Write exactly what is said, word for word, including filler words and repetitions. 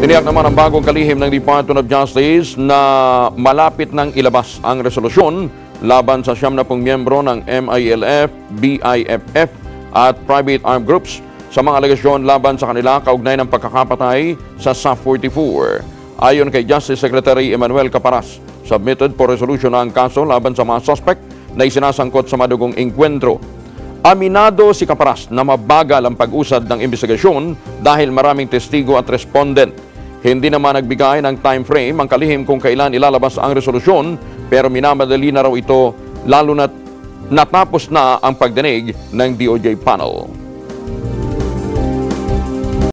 Tiniyak naman ang bagong kalihim ng Department of Justice na malapit nang ilabas ang resolusyon laban sa siyam na pong miyembro ng M I L F, B I F F at private armed groups sa mga alegasyon laban sa kanila kaugnay ng pagkakapatay sa S A F forty-four. Ayon kay Justice Secretary Emmanuel Caparas, submitted for resolution na ang kaso laban sa mga suspect na isinasangkot sa madugong engkwentro. Aminado si Caparas na mabagal ang pag-usad ng investigasyon dahil maraming testigo at respondent. Hindi naman nagbigay ng time frame ang kalihim kung kailan ilalabas ang resolusyon, pero minamadali na raw ito lalo na natapos na ang pagdinig ng D O J panel.